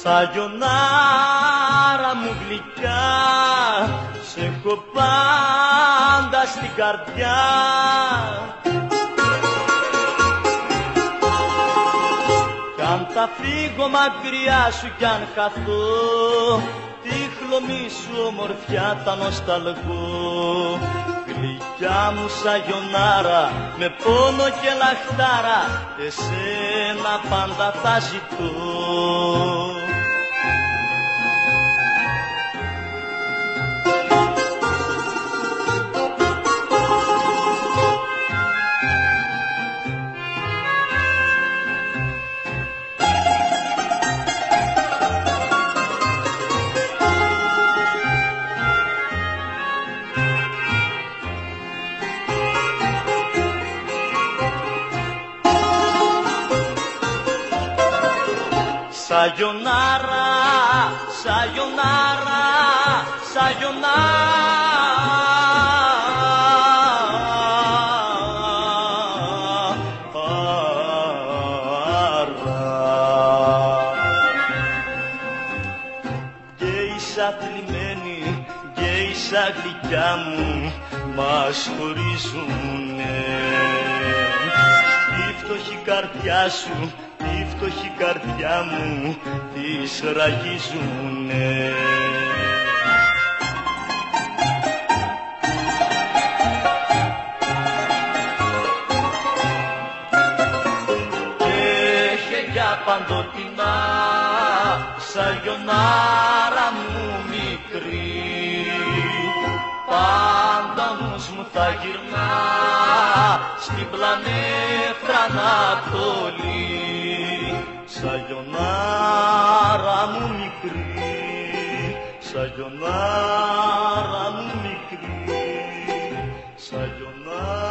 Σαγιονάρα μου γλυκιά, σε έχω πάντα στην καρδιά. Κι αν θα φύγω μακριά σου κι αν χαθώ, τη χλωμή σου ομορφιά τα νοσταλγώ. Γλυκιά μου Σαγιονάρα, με πόνο και λαχτάρα, εσένα πάντα θα ζητώ. Σαγιονάρα, Σαγιονάρα, Σαγιονάρα. Γκέισα θλιμμένη, γκέισα γλυκιά μου, μας χωρίζουνε. Η φτωχή καρδιά σου, η φτωχή καρδιά μου, τις ραγίζουνε. Και έχει για παντοτινά, Σαγιονάρα μου μικρή, πάντα ο νους μου θα γυρνά στην πλανέφρα Ανατολή. Σαγιονάρα μου μικρή, Σαγιονάρα μου μικρή, Σαγιονάρα.